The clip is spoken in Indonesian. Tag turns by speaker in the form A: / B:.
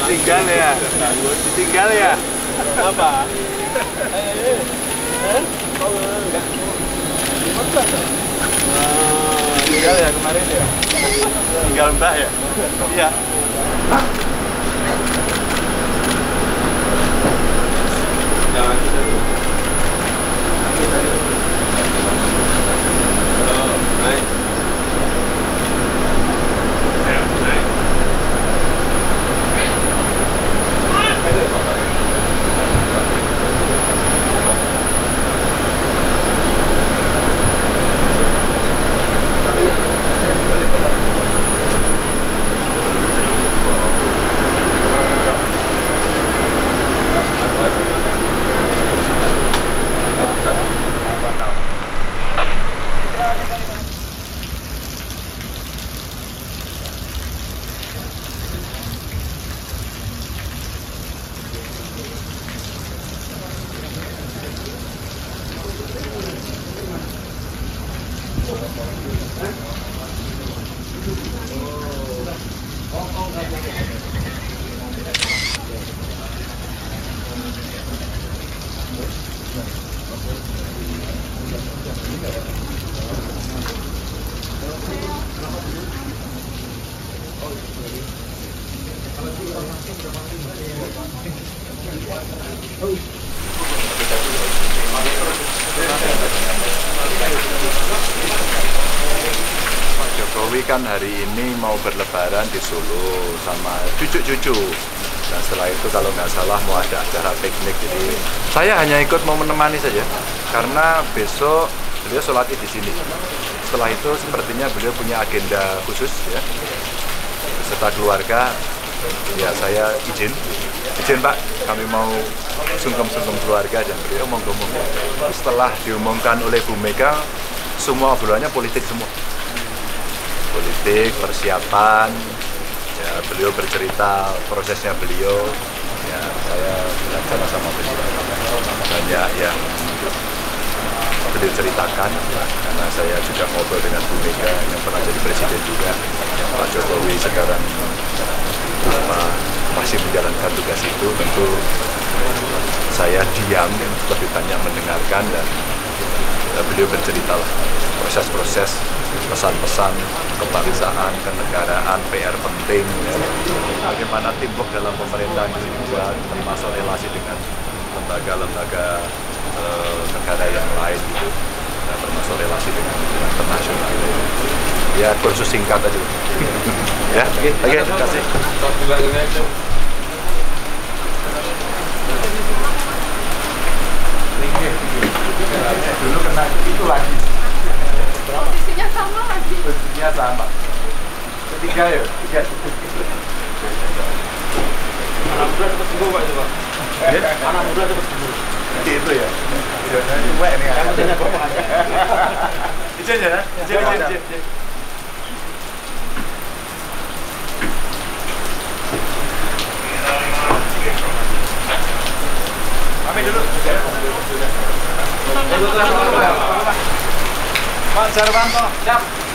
A: Ditinggal ya? Ditinggal ya? Apa? Tinggal ya kemarin ya? Tinggal Mbak ya? Iya. Jangan kita dulu. Baik. Pak Jokowi kan hari ini mau berlebaran di Solo sama cucu-cucu. Dan setelah itu kalau nggak salah mau ada acara piknik. Jadi saya hanya ikut mau menemani saja karena besok beliau sholat Id di sini. Setelah itu sepertinya beliau punya agenda khusus ya. Beserta keluarga, ya saya izin Pak, kami mau sungkem-sungkem keluarga dan beliau monggo-monggo. Setelah diumumkan oleh Bu Mega, semua obrolannya politik semua. Politik, persiapan, ya beliau bercerita prosesnya beliau, ya saya belajar sama beliau. Banyak yang beliau ceritakan, karena saya juga ngobrol dengan Bu Mega yang pernah jadi presiden juga. Pak Jokowi sekarang masih menjalankan tugas itu, tentu saya diam, lebih banyak mendengarkan dan beliau bercerita lah proses-proses, pesan-pesan kebangsaan, kenegaraan, PR penting, ya. Bagaimana teamwork dalam pemerintahan ini juga, termasuk relasi dengan lembaga-lembaga negara yang lain gitu, nah, termasuk relasi dengan internasional. Ya kursus singkat aja. Ya, oke, terima kasih. Dulu kena itu lagi.
B: Posisinya sama lagi.
A: Posisinya sama. Ketiga ya, tiga.
C: Anak muda cepat sembuh Pak itu Pak. Anak muda cepat sembuh.
A: Itu ya. Ini wek nih.
C: Yang pentingnya bapak aja.
A: Izin ya, izin. Kami dulu. Pak Jarwanto, siap.